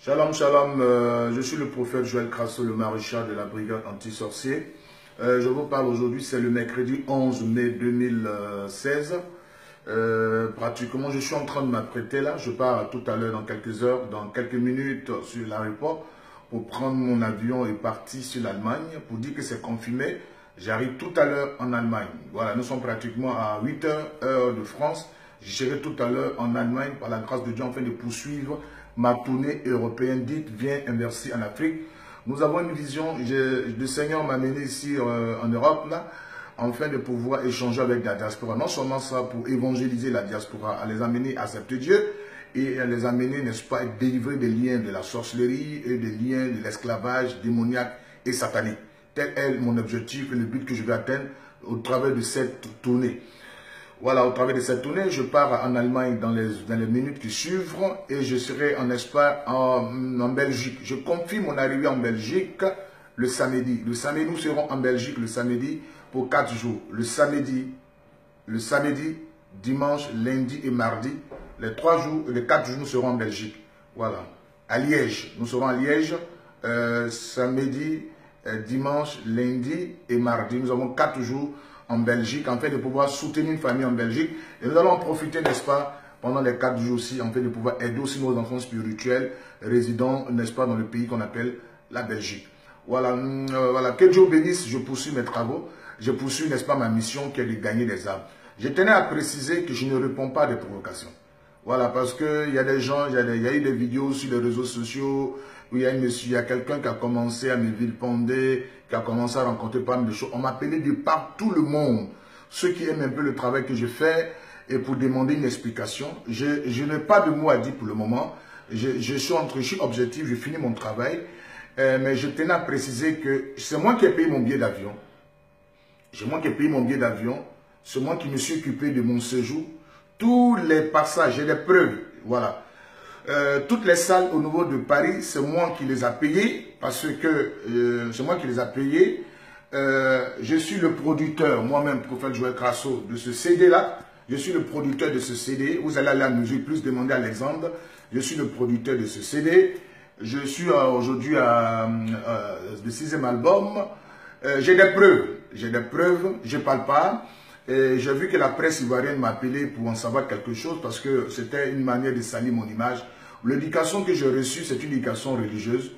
Shalom, shalom, je suis le prophète Joël Crasso, le maréchal de la brigade anti-sorcier. Je vous parle aujourd'hui, c'est le mercredi 11 mai 2016. Pratiquement, je suis en train de m'apprêter là. Je pars tout à l'heure, dans quelques heures, dans quelques minutes sur l'aéroport pour prendre mon avion et partir sur l'Allemagne pour dire que c'est confirmé. J'arrive tout à l'heure en Allemagne. Voilà, nous sommes pratiquement à 8 heures, heure de France. Je serai tout à l'heure en Allemagne par la grâce de Dieu en train de poursuivre ma tournée européenne dite Viens inverser en Afrique. Nous avons une vision, le Seigneur m'a mené ici en Europe là, afin de pouvoir échanger avec la diaspora. Non seulement ça pour évangéliser la diaspora, à les amener à accepter Dieu et à les amener, n'est-ce pas, à délivrer des liens de la sorcellerie et des liens de l'esclavage démoniaque et satanique. Tel est mon objectif et le but que je vais atteindre au travers de cette tournée. Voilà, au travers de cette tournée, je pars en Allemagne dans les minutes qui suivent et je serai en Espagne, en Belgique. Je confirme mon arrivée en Belgique le samedi. Le samedi, nous serons en Belgique le samedi pour 4 jours. Le samedi, dimanche, lundi et mardi. Les 4 jours, nous serons en Belgique. Voilà. À Liège. Nous serons à Liège samedi, dimanche, lundi et mardi. Nous avons 4 jours en Belgique, en fait de pouvoir soutenir une famille en Belgique. Et nous allons en profiter, n'est-ce pas, pendant les 4 jours aussi, en fait de pouvoir aider aussi nos enfants spirituels résidant, n'est-ce pas, dans le pays qu'on appelle la Belgique. Voilà, voilà, que Dieu bénisse, je poursuis mes travaux. Je poursuis, n'est-ce pas, ma mission qui est de gagner des âmes. Je tenais à préciser que je ne réponds pas à des provocations. Voilà, parce qu'il y a des gens, il y a eu des vidéos sur les réseaux sociaux où il y a quelqu'un qui a commencé à me vilipender, qui a commencé à rencontrer pas mal de choses. On m'appelait de partout le monde, ceux qui aiment un peu le travail que je fais, et pour demander une explication. Je n'ai pas de mots à dire pour le moment. Je suis objectif, je finis mon travail, mais je tenais à préciser que c'est moi qui ai payé mon billet d'avion. C'est moi qui ai payé mon billet d'avion. C'est moi qui me suis occupé de mon séjour. Tous les passages, j'ai des preuves, voilà. Toutes les salles au niveau de Paris, c'est moi qui les a payées, parce que c'est moi qui les a payées. Je suis le producteur, moi-même, prophète Joël Crasso, de ce CD-là. Je suis le producteur de ce CD. Vous allez aller à mesure plus demander à Alexandre. Je suis le producteur de ce CD. Je suis aujourd'hui le 6e album. J'ai des preuves, je ne parle pas. J'ai vu que la presse ivoirienne m'a appelé pour en savoir quelque chose parce que c'était une manière de salir mon image. L'éducation que j'ai reçue, c'est une éducation religieuse.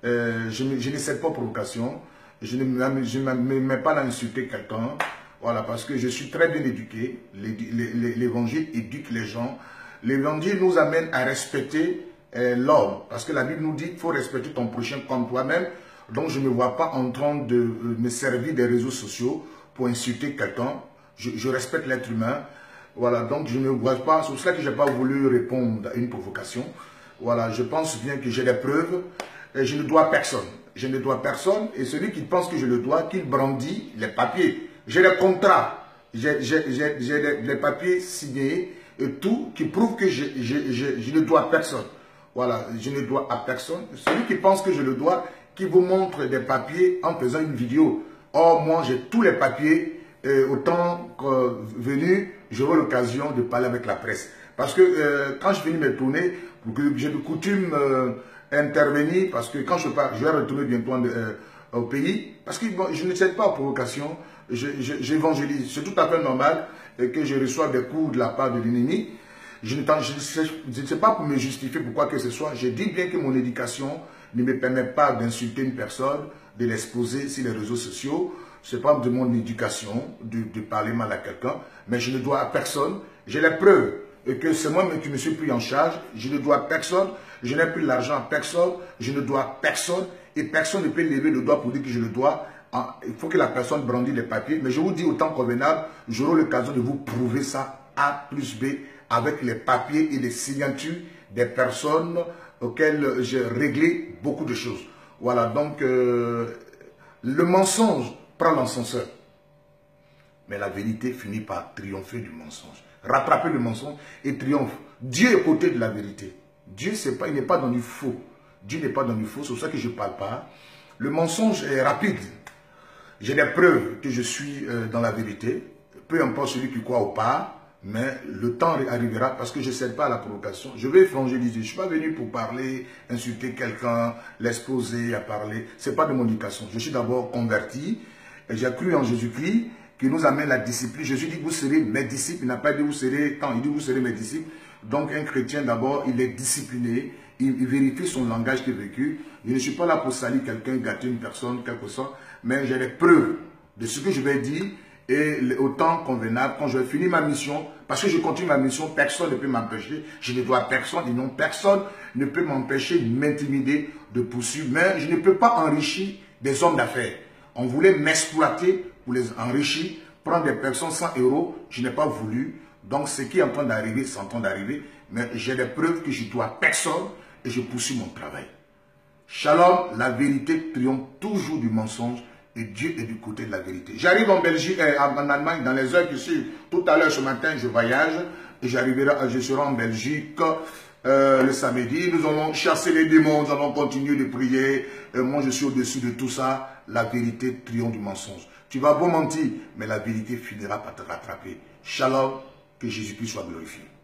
Je ne cède pas provocation. Je ne me mets pas à insulter quelqu'un. Voilà, parce que je suis très bien éduqué. L'évangile éduque les gens. L'évangile nous amène à respecter l'homme. Parce que la Bible nous dit qu'il faut respecter ton prochain comme toi-même. Donc je ne me vois pas en train de me servir des réseaux sociaux pour insulter quelqu'un. Je respecte l'être humain. Voilà, donc je ne vois pas. C'est pour cela que je n'ai pas voulu répondre à une provocation. Voilà, je pense bien que j'ai des preuves. Et je ne dois personne. Je ne dois personne. Et celui qui pense que je le dois, qu'il brandit les papiers. J'ai les contrats. J'ai les papiers signés et tout qui prouve que je ne dois personne. Voilà, je ne dois à personne. Celui qui pense que je le dois, qui vous montre des papiers en faisant une vidéo. Or, moi, j'ai tous les papiers. Autant que venu, j'aurai l'occasion de parler avec la presse. Parce que quand je finis mes tournées, j'ai de coutume intervenir, parce que quand je pars, je vais retourner bientôt au pays, parce que bon, je ne cède pas aux provocations, j'évangélise. C'est tout à fait normal que je reçoive des coups de la part de l'ennemi. Je ne sais pas pour me justifier pourquoi que ce soit. Je dis bien que mon éducation ne me permet pas d'insulter une personne, de l'exposer sur les réseaux sociaux. Ce n'est pas de mon éducation de parler mal à quelqu'un, mais je ne dois à personne. J'ai les preuves que c'est moi qui me suis pris en charge. Je ne dois à personne. Je n'ai plus l'argent à personne. Je ne dois à personne. Et personne ne peut lever le doigt pour dire que je le dois. Il faut que la personne brandisse les papiers. Mais je vous dis autant convenable, j'aurai l'occasion de vous prouver ça A plus B avec les papiers et les signatures des personnes auxquelles j'ai réglé beaucoup de choses. Voilà, donc le mensonge prend l'ascenseur. Mais la vérité finit par triompher du mensonge. Rattraper le mensonge et triomphe. Dieu est côté de la vérité. Dieu, il n'est pas dans du faux. Dieu n'est pas dans du faux, c'est pour ça que je ne parle pas. Le mensonge est rapide. J'ai des preuves que je suis dans la vérité. Peu importe celui qui croit ou pas, Mais le temps arrivera parce que je ne cède pas à la provocation. Je vais évangéliser. Je ne suis pas venu pour parler, insulter quelqu'un, l'exposer, à parler. Ce n'est pas de mon éducation. Je suis d'abord converti. J'ai cru en Jésus-Christ qui nous amène la discipline. Jésus dit, vous serez mes disciples. Il n'a pas dit, vous serez tant. Il dit, vous serez mes disciples. Donc, un chrétien, d'abord, il est discipliné. Il vérifie son langage qui est vécu. Je ne suis pas là pour salir quelqu'un, gâter une personne, quelque chose. Mais j'ai les preuves de ce que je vais dire. Et au temps convenable, quand je vais finir ma mission, parce que je continue ma mission, personne ne peut m'empêcher. Je ne vois personne, et non, personne ne peut m'empêcher de m'intimider, de poursuivre. Mais je ne peux pas enrichir des hommes d'affaires. On voulait m'exploiter pour les enrichir, prendre des personnes 100 €. Je n'ai pas voulu. Donc, ce qui est en train d'arriver, c'est en train d'arriver. Mais j'ai des preuves que je dois à personne et je poursuis mon travail. Shalom, la vérité triomphe toujours du mensonge. Et Dieu est du côté de la vérité. J'arrive en Belgique, en Allemagne, dans les heures qui suivent. Tout à l'heure, ce matin, je voyage. Et je serai en Belgique le samedi. Nous allons chasser les démons. Nous allons continuer de prier. Moi, je suis au-dessus de tout ça. La vérité triomphe du mensonge. Tu vas beau mentir, mais la vérité finira par te rattraper. Shalom, que Jésus-Christ soit glorifié.